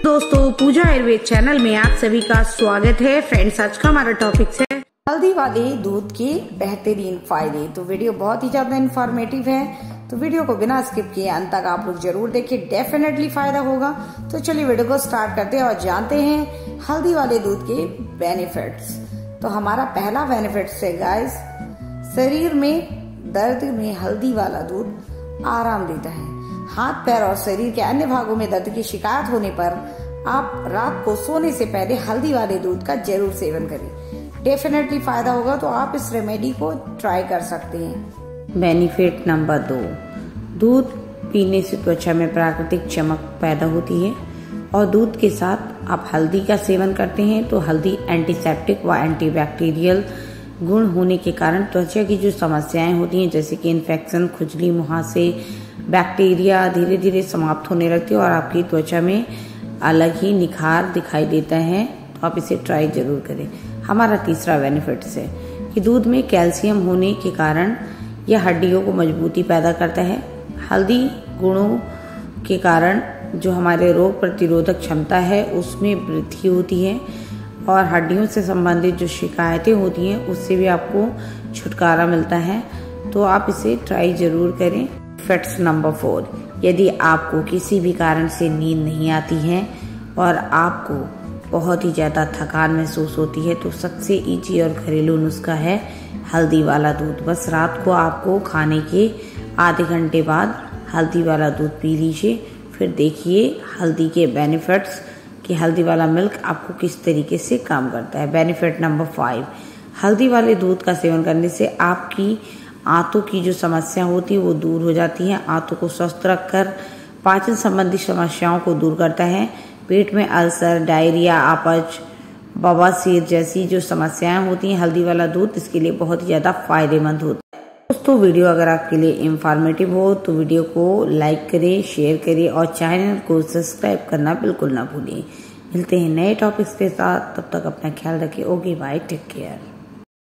दोस्तों, पूजा आयुर्वेद चैनल में आप सभी का स्वागत है। फ्रेंड्स, आज का हमारा टॉपिक है हल्दी वाले दूध के बेहतरीन फायदे। तो वीडियो बहुत ही ज्यादा इंफॉर्मेटिव है, तो वीडियो को बिना स्किप किए अंत तक आप लोग जरूर देखिए, डेफिनेटली फायदा होगा। तो चलिए वीडियो को स्टार्ट करते हैं और जानते हैं हल्दी वाले दूध के बेनिफिट्स। तो हमारा पहला बेनिफिट्स है गाइस, शरीर में दर्द में हल्दी वाला दूध आराम देता है। हाथ पैर और शरीर के अन्य भागों में दर्द की शिकायत होने पर आप रात को सोने से पहले हल्दी वाले दूध का जरूर सेवन करें, डेफिनेटली फायदा होगा। तो आप इस रेमेडी को ट्राई कर सकते हैं। बेनिफिट नंबर 2, दूध पीने से त्वचा में प्राकृतिक चमक पैदा होती है और दूध के साथ आप हल्दी का सेवन करते हैं तो हल्दी एंटीसेप्टिक व एंटीबैक्टीरियल गुण होने के कारण त्वचा की जो समस्याएं होती हैं जैसे कि इन्फेक्शन, खुजली, मुहासे, बैक्टीरिया धीरे धीरे समाप्त होने लगती है और आपकी त्वचा में अलग ही निखार दिखाई देता है। तो आप इसे ट्राई जरूर करें। हमारा तीसरा बेनिफिट है कि दूध में कैल्शियम होने के कारण यह हड्डियों को मजबूती पैदा करता है। हल्दी गुणों के कारण जो हमारे रोग प्रतिरोधक क्षमता है उसमें वृद्धि होती है और हड्डियों से संबंधित जो शिकायतें होती हैं उससे भी आपको छुटकारा मिलता है। तो आप इसे ट्राई जरूर करें। फैक्ट्स नंबर 4, यदि आपको किसी भी कारण से नींद नहीं आती है और आपको बहुत ही ज़्यादा थकान महसूस होती है तो सबसे इजी और घरेलू नुस्खा है हल्दी वाला दूध। बस रात को आपको खाने के आधे घंटे बाद हल्दी वाला दूध पी लीजिए, फिर देखिए हल्दी के बेनिफिट्स कि हल्दी वाला मिल्क आपको किस तरीके से काम करता है। बेनिफिट नंबर 5, हल्दी वाले दूध का सेवन करने से आपकी आंतों की जो समस्या होती है वो दूर हो जाती है। आंतों को स्वस्थ रखकर पाचन संबंधी समस्याओं को दूर करता है। पेट में अल्सर, डायरिया, अपच, बवासीर जैसी जो समस्याएं होती हैं हल्दी वाला दूध इसके लिए बहुत ही ज्यादा फायदेमंद होता है। दोस्तों, वीडियो अगर आपके लिए इंफॉर्मेटिव हो तो वीडियो को लाइक करें, शेयर करें और चैनल को सब्सक्राइब करना बिल्कुल ना भूलें। मिलते हैं नए टॉपिक्स के साथ, तब तक अपना ख्याल रखें। Okay bye, take care.